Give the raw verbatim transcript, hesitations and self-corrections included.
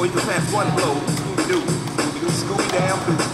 before he could pass one blow, Scooby-Doo, Scooby-Doo, Scooby down through.